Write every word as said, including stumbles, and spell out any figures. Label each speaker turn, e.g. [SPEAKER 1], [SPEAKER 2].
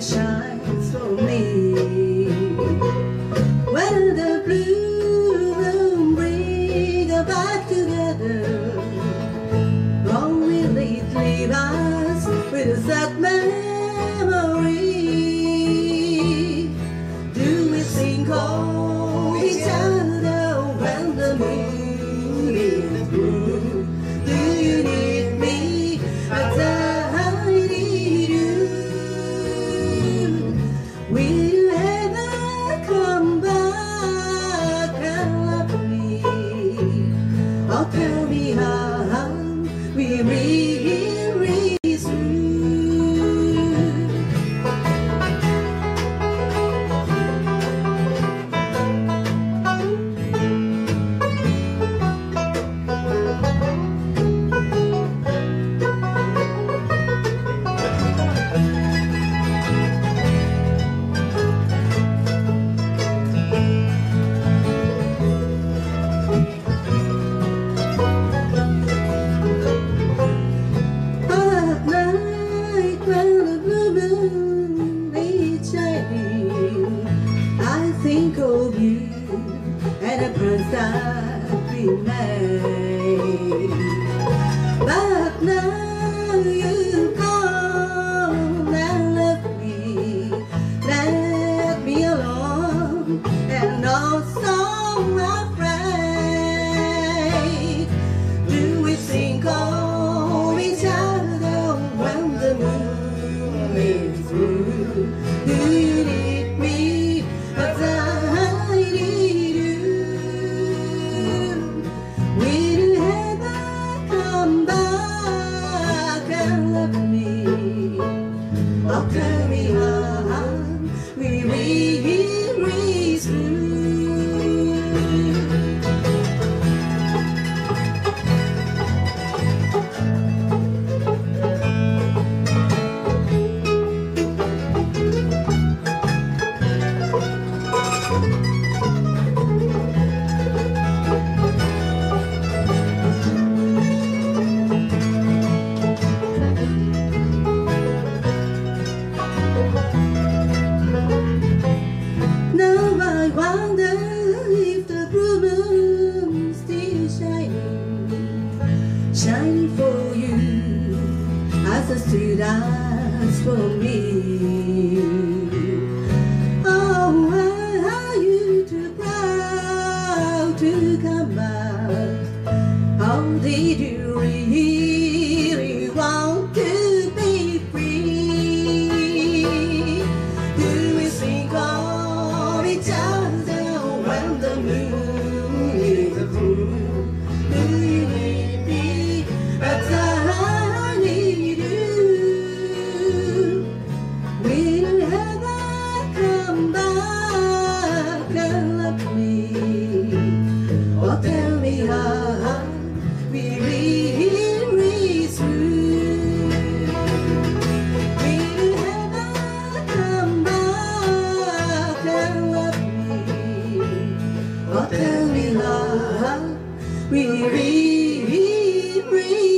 [SPEAKER 1] shines for me. When the blue moon bring us back together, long will it leave us with a sad memory? Do we think of each other when the moon is blue? Do you need me as I need you? Will you ever come back and love me? Or tell me how we really through? Think of you and the plans that we made, but now you've gone and left me, left me alone and also afraid. Do we think of each other when the moon is through? Do you need me as I need you? Will you ever come back and love me? Or tell me how we really through? Shining for you as the street eyes for me. Oh, why are you too proud to come back? How did you really want to be free? Do we think of each other when the moon is blue? Do you need me as I need you? Will you ever come back and love me? Or tell me how we really through? Will you ever come back and love me? Or tell me how we really, really